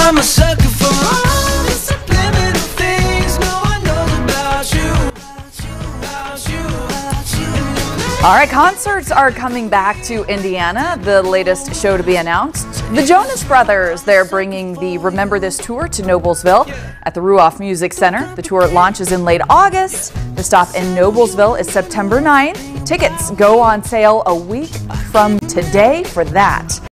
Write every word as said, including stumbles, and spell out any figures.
I'm a sucker for all the subliminal things no one knows about you. About you, about you. All right, concerts are coming back to Indiana. The latest show to be announced, the Jonas Brothers. They're bringing the Remember This tour to Noblesville at the Ruoff Music Center. The tour launches in late August. The stop in Noblesville is September ninth. Tickets go on sale a week from today for that.